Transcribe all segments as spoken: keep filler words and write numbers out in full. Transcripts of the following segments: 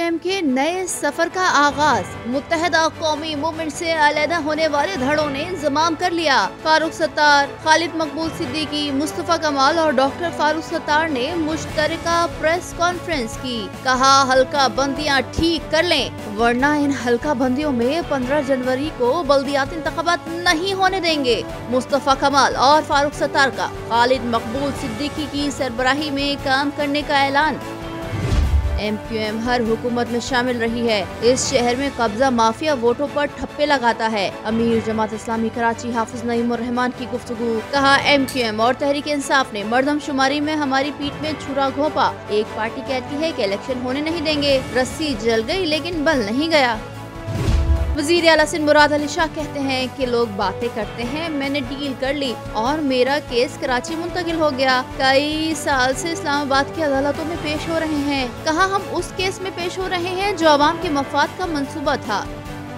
M के नए सफर का आगाज। मुत्तहदा कौमी मूवमेंट से अलहदा होने वाले धड़ों ने इंजमाम कर लिया। फारूक सत्तार, खालिद मकबूल सिद्दीकी, मुस्तफा कमाल और डॉक्टर फारूक सत्तार ने मुश्तरका प्रेस कॉन्फ्रेंस की। कहा हल्का बंदियां ठीक कर लें वरना इन हल्का बंदियों में पंद्रह जनवरी को बल्दियाती इंतखाबात नहीं होने देंगे। मुस्तफा कमाल और फारूक सत्तार का खालिद मकबूल सिद्दीकी की सरबराही में काम करने का ऐलान। एम क्यू एम हर हुकूमत में शामिल रही है। इस शहर में कब्जा माफिया वोटों पर ठप्पे लगाता है। अमीर जमात इस्लामी कराची हाफिज नईम उर रहमान की गुफ्तगू। कहा एम क्यू एम और तहरीक इंसाफ ने मर्दमशुमारी में हमारी पीठ में छुरा घोंपा। एक पार्टी कहती है कि इलेक्शन होने नहीं देंगे। रस्सी जल गई लेकिन बल नहीं गया। वज़ीर आला सिंध मुराद अली शाह कहते हैं कि लोग बातें करते हैं, मैंने डील कर ली और मेरा केस कराची मुंतकिल हो गया। कई साल से इस्लामाबाद की अदालतों में पेश हो रहे हैं। कहा हम उस केस में पेश हो रहे हैं जो अवाम के मफाद का मंसूबा था।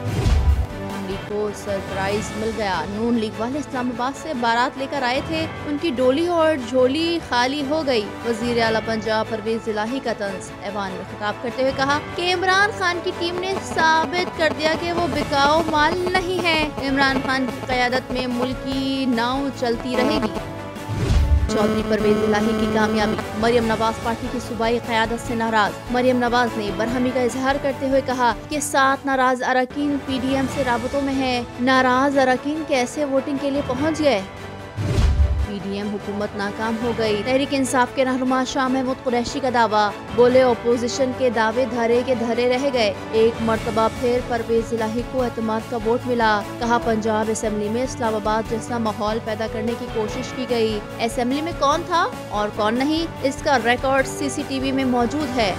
नून लीग को सरप्राइज मिल गया। नून लीग वाले इस्लामाबाद से बारात लेकर आए थे, उनकी डोली और झोली खाली हो गई। वज़ीर आला पंजाब परवेज इलाही का तंज ऐवान में खिताब करते हुए कहा कि इमरान खान की टीम ने साबित कर दिया कि वो बिकाऊ माल नहीं है। इमरान खान की क़यादत में मुल्क की नाव चलती रहेगी। चौधरी परवेज इलाही की कामयाबी। मरियम नवाज पार्टी की सूबाई क़यादत से नाराज। मरियम नवाज ने बरहमी का इजहार करते हुए कहा कि सात नाराज अरकान पी डी एम से राबतों में है। नाराज अरकान कैसे वोटिंग के लिए पहुँच गए। पी डी एम हुकूमत नाकाम हो गई। तहरीक इंसाफ के रहनुमा शाह महमूद कुरैशी का दावा। बोले ओपोजिशन के दावे धरे के धरे रह गए। एक मर्तबा फिर परवेज इलाही को एतमाद का वोट मिला। कहा पंजाब असेंबली में इस्लामाबाद जैसा माहौल पैदा करने की कोशिश की गई। असेंबली में कौन था और कौन नहीं, इसका record C C T V में मौजूद है।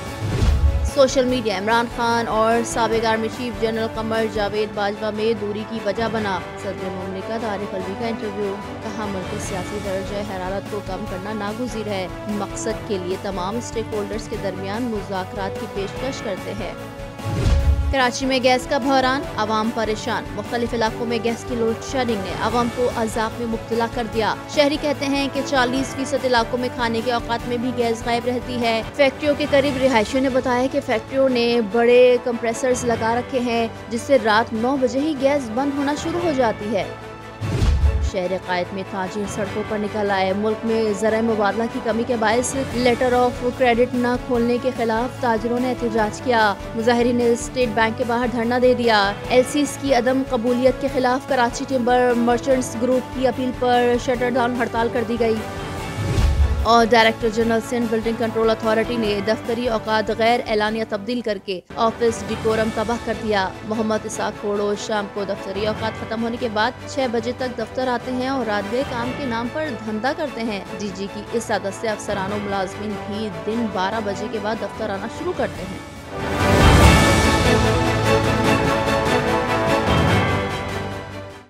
सोशल मीडिया इमरान खान और साबिक army chief general Qamar Javed Bajwa में दूरी की वजह बना। सदर मुमलिकत आरिफ अलवी का इंटरव्यू। कहा मुल्क के सियासी दर्जे हरारत को कम करना नागुज़ीर है। मकसद के लिए तमाम स्टेक होल्डर्स के दरमियान मुज़ाकरात की पेशकश करते हैं। कराची में गैस का बहरान, आवाम परेशान। मुख्तलिफ इलाकों में गैस की लोड शेडिंग ने आवाम को अजाब में मुब्तला कर दिया। शहरी कहते हैं कि चालीस फीसद इलाकों में खाने के औकात में भी गैस गायब रहती है। फैक्ट्रियों के करीब रिहायशियों ने बताया कि फैक्ट्रियों ने बड़े कंप्रेसर्स लगा रखे हैं जिससे रात नौ बजे ही गैस बंद होना शुरू हो जाती है। शहर कायद में ताजिर सड़कों पर निकल आए। मुल्क में ज़रा मुबादला की कमी के बायस लेटर ऑफ क्रेडिट न खोलने के खिलाफ ताजिरों ने एहतजाज किया। मुजाहिरीन ने स्टेट बैंक के बाहर धरना दे दिया। एल सी एस की अदम कबूलियत के खिलाफ कराची टिम्बर मर्चेंट्स ग्रुप की अपील पर शटर डाउन हड़ताल कर दी गई। और director general Sindh building control authority ने दफ्तरी औकात गैर एलानिया तब्दील करके ऑफिस डिकोरम तबाह कर दिया। मोहम्मद इसाक खोड़ो शाम को दफ्तरी औकात खत्म होने के बाद छह बजे तक दफ्तर आते हैं और रात गए काम के नाम पर धंधा करते हैं। डी जी की इस आदत से अफसरान और मुलाजमीन भी दिन बारह बजे के बाद दफ्तर आना शुरू करते हैं।